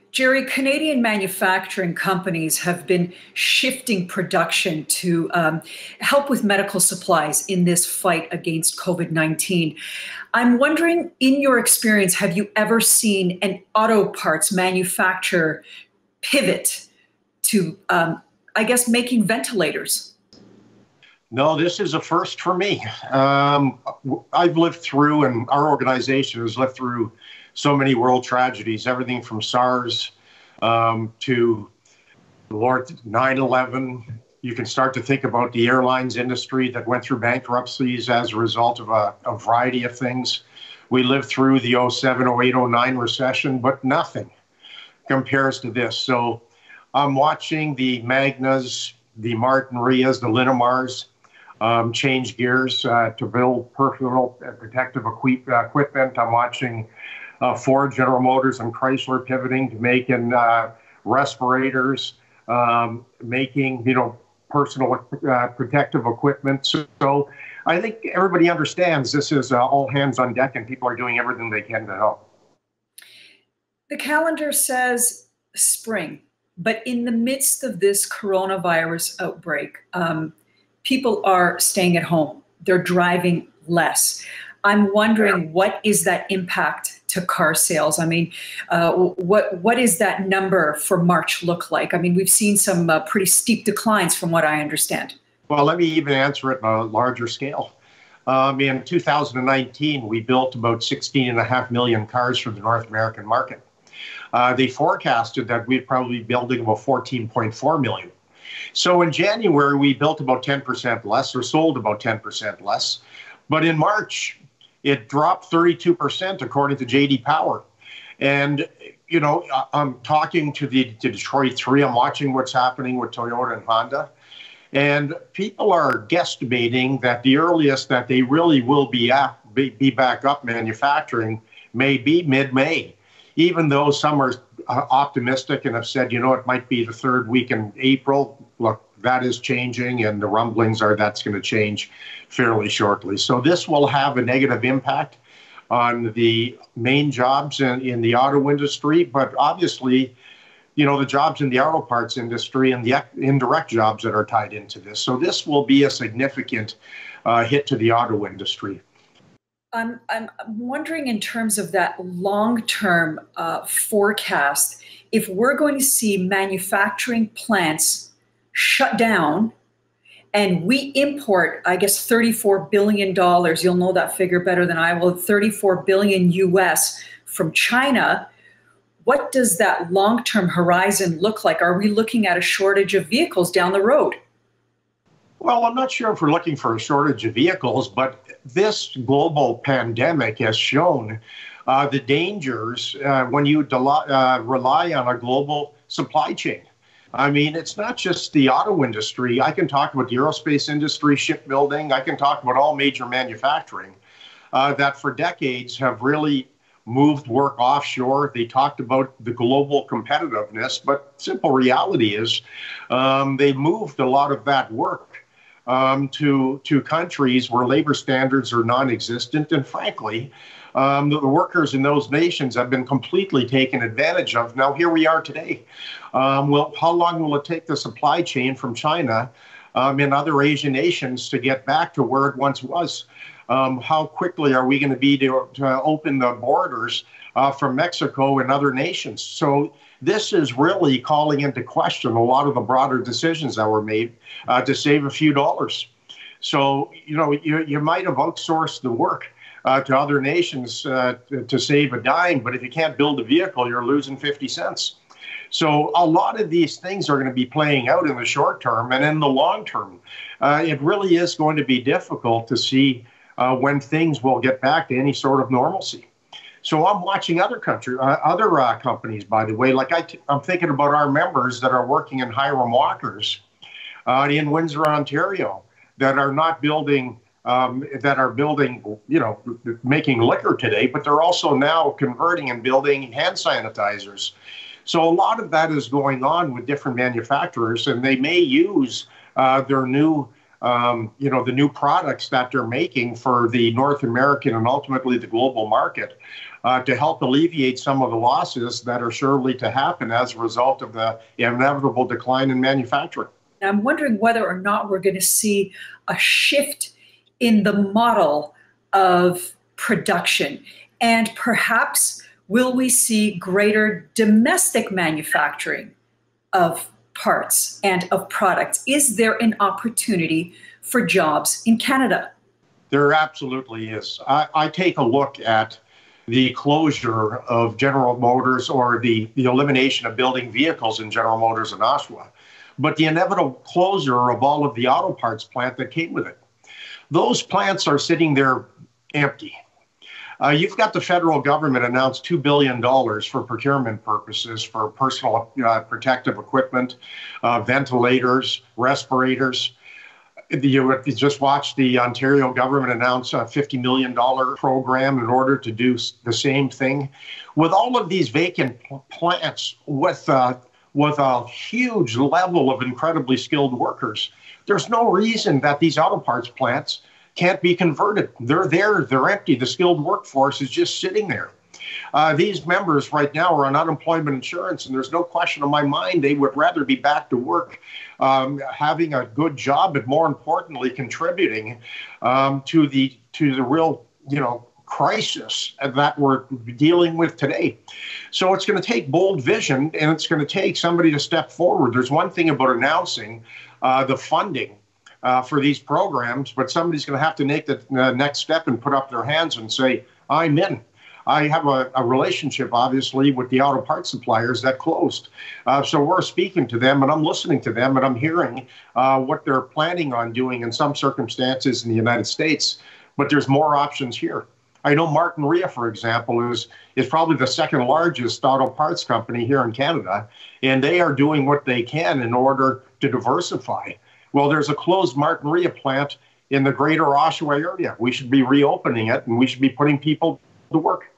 Jerry, Canadian manufacturing companies have been shifting production to help with medical supplies in this fight against COVID-19. I'm wondering, in your experience, have you ever seen an auto parts manufacturer pivot to, making ventilators? No, this is a first for me. I've lived through, and our organization has lived through so many world tragedies, everything from SARS to Lord 9/11. You can start to think about the airlines industry that went through bankruptcies as a result of a variety of things. We lived through the '07, '08, '09 recession, but nothing compares to this. So I'm watching the Magnas, the Martin Rias, the Linamars change gears to build personal protective equipment. I'm watching Ford, General Motors, and Chrysler pivoting to making respirators, making personal protective equipment. So I think everybody understands this is all hands on deck, and people are doing everything they can to help. The calendar says spring, but in the midst of this coronavirus outbreak, people are staying at home. They're driving less. I'm wondering, what is that impact to car sales? I mean, what is that number for March look like? I mean, we've seen some pretty steep declines from what I understand. Well, let me even answer it on a larger scale. In 2019, we built about 16.5 million cars for the North American market. They forecasted that we'd probably be building about 14.4 million. So in January, we built about 10% less, or sold about 10% less. But in March, it dropped 32%, according to J.D. Power. And, I'm talking to the Detroit 3. I'm watching what's happening with Toyota and Honda. And people are guesstimating that the earliest that they really will be back up manufacturing may be mid-May, even though some are optimistic and have said, it might be the third week in April. Look, that is changing, and the rumblings are that's going to change fairly shortly. So this will have a negative impact on the main jobs in the auto industry, but obviously, the jobs in the auto parts industry and the indirect jobs that are tied into this. So this will be a significant hit to the auto industry. I'm wondering, in terms of that long-term forecast, if we're going to see manufacturing plants shut down, and we import, I guess, $34 billion, you'll know that figure better than I will, 34 billion US from China, what does that long-term horizon look like? Are we looking at a shortage of vehicles down the road? Well, I'm not sure if we're looking for a shortage of vehicles, but this global pandemic has shown the dangers when you rely on a global supply chain. I mean, it's not just the auto industry. I can talk about the aerospace industry, shipbuilding. I can talk about all major manufacturing that for decades have really moved work offshore. They talked about the global competitiveness, but simple reality is they moved a lot of that work to countries where labor standards are non-existent. And frankly, the workers in those nations have been completely taken advantage of. Now, here we are today. Well, how long will it take the supply chain from China and other Asian nations to get back to where it once was? How quickly are we going to be to open the borders from Mexico and other nations? So this is really calling into question a lot of the broader decisions that were made to save a few dollars. So, you might have outsourced the work to other nations to save a dime, but if you can't build a vehicle, you're losing 50 cents. So a lot of these things are going to be playing out in the short term, and in the long term, it really is going to be difficult to see when things will get back to any sort of normalcy. So I'm watching other companies, by the way, like I'm thinking about our members that are working in Hiram Walkers in Windsor, Ontario, that are not building, that are building, making liquor today, but they're also now converting and building hand sanitizers. So a lot of that is going on with different manufacturers, and they may use their new, the new products that they're making for the North American and ultimately the global market to help alleviate some of the losses that are surely to happen as a result of the inevitable decline in manufacturing. I'm wondering whether or not we're going to see a shift in the model of production, and perhaps will we see greater domestic manufacturing of parts and of products? Is there an opportunity for jobs in Canada? There absolutely is. I take a look at the closure of General Motors, or the elimination of building vehicles in General Motors in Oshawa, but the inevitable closure of all of the auto parts plant that came with it. Those plants are sitting there empty. You've got the federal government announced $2 billion for procurement purposes for personal protective equipment, ventilators, respirators. You just watched the Ontario government announce a $50 million program in order to do the same thing. With all of these vacant plants with a huge level of incredibly skilled workers, there's no reason that these auto parts plants can't be converted. They're there, they're empty. The skilled workforce is just sitting there. These members right now are on unemployment insurance, and there's no question in my mind they would rather be back to work, having a good job, but more importantly, contributing to the real, crisis that we're dealing with today. So it's going to take bold vision, and it's going to take somebody to step forward. There's one thing about announcing the funding for these programs, but somebody's going to have to make the next step and put up their hands and say, I'm in. I have a relationship, obviously, with the auto parts suppliers that closed. So we're speaking to them, and I'm listening to them, and I'm hearing what they're planning on doing in some circumstances in the United States. But there's more options here. I know Martin-Rea, for example, is probably the second largest auto parts company here in Canada, and they are doing what they can in order to diversify. Well, there's a closed Martin-Rea plant in the greater Oshawa area. We should be reopening it, and we should be putting people to work.